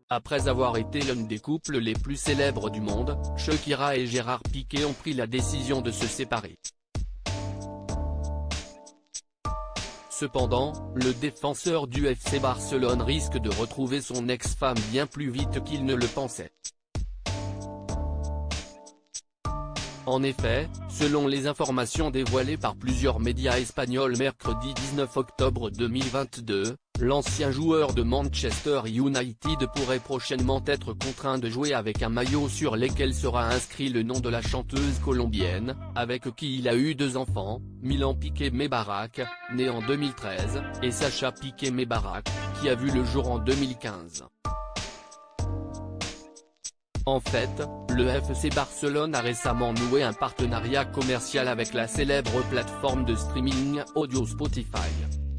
Après avoir été l'un des couples les plus célèbres du monde, Shakira et Gérard Piqué ont pris la décision de se séparer. Cependant, le défenseur du FC Barcelone risque de retrouver son ex-femme bien plus vite qu'il ne le pensait. En effet, selon les informations dévoilées par plusieurs médias espagnols mercredi 19 octobre 2022, l'ancien joueur de Manchester United pourrait prochainement être contraint de jouer avec un maillot sur lequel sera inscrit le nom de la chanteuse colombienne, avec qui il a eu 2 enfants, Milan Piqué Mebarak, né en 2013, et Sacha Piqué Mebarak, qui a vu le jour en 2015. En fait, le FC Barcelone a récemment noué un partenariat commercial avec la célèbre plateforme de streaming audio Spotify.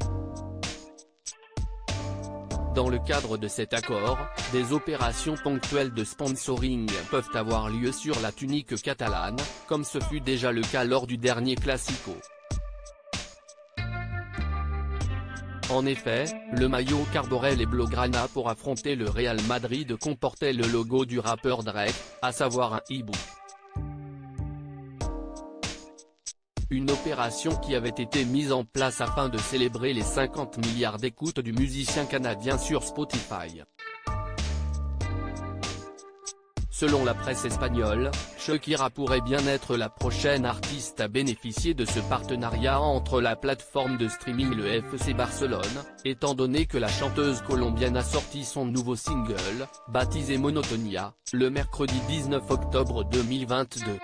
Dans le cadre de cet accord, des opérations ponctuelles de sponsoring peuvent avoir lieu sur la tunique catalane, comme ce fut déjà le cas lors du dernier Classico. En effet, le maillot qu'arboraient les Blaugrana pour affronter le Real Madrid comportait le logo du rappeur Drake, à savoir un hibou. Une opération qui avait été mise en place afin de célébrer les 50 milliards d'écoutes du musicien canadien sur Spotify. Selon la presse espagnole, Shakira pourrait bien être la prochaine artiste à bénéficier de ce partenariat entre la plateforme de streaming et le FC Barcelone, étant donné que la chanteuse colombienne a sorti son nouveau single, baptisé Monotonia, le mercredi 19 octobre 2022.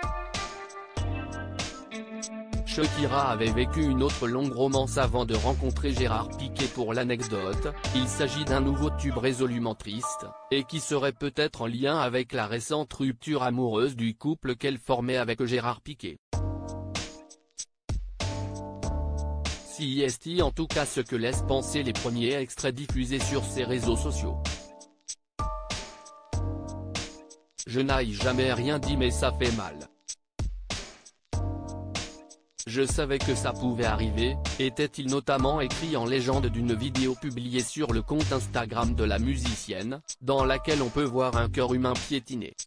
Shakira avait vécu une autre longue romance avant de rencontrer Gérard Piqué. Pour l'anecdote, il s'agit d'un nouveau tube résolument triste, et qui serait peut-être en lien avec la récente rupture amoureuse du couple qu'elle formait avec Gérard Piqué. C'est en tout cas ce que laissent penser les premiers extraits diffusés sur ses réseaux sociaux. Je n'ai jamais rien dit mais ça fait mal. Je savais que ça pouvait arriver, était-il notamment écrit en légende d'une vidéo publiée sur le compte Instagram de la musicienne, dans laquelle on peut voir un cœur humain piétiné.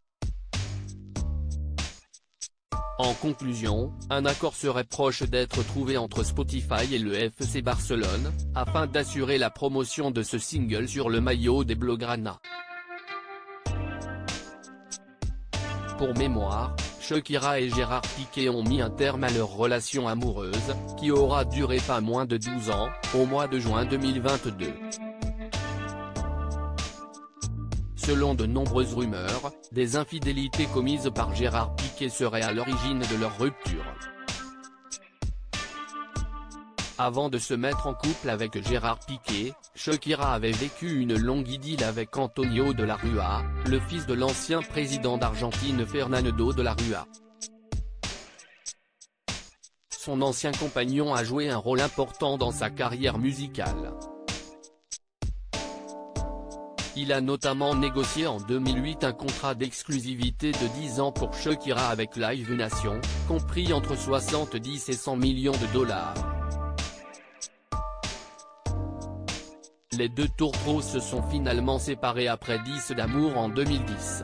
En conclusion, un accord serait proche d'être trouvé entre Spotify et le FC Barcelone, afin d'assurer la promotion de ce single sur le maillot des Blaugrana. Pour mémoire, Shakira et Gérard Piqué ont mis un terme à leur relation amoureuse, qui aura duré pas moins de 12 ans, au mois de juin 2022. Selon de nombreuses rumeurs, des infidélités commises par Gérard Piqué seraient à l'origine de leur rupture. Avant de se mettre en couple avec Gérard Piqué, Shakira avait vécu une longue idylle avec Antonio de la Rúa, le fils de l'ancien président d'Argentine Fernando de la Rúa. Son ancien compagnon a joué un rôle important dans sa carrière musicale. Il a notamment négocié en 2008 un contrat d'exclusivité de 10 ans pour Shakira avec Live Nation, compris entre 70 et 100 millions de dollars. Les deux tourtereaux se sont finalement séparés après 10 d'amour en 2010.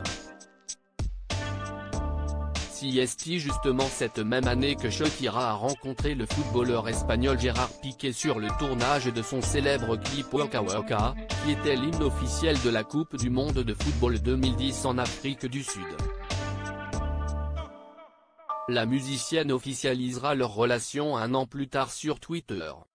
C'est justement cette même année que Shakira a rencontré le footballeur espagnol Gérard Piqué sur le tournage de son célèbre clip Waka Waka, qui était l'hymne officiel de la Coupe du Monde de football 2010 en Afrique du Sud. La musicienne officialisera leur relation un an plus tard sur Twitter.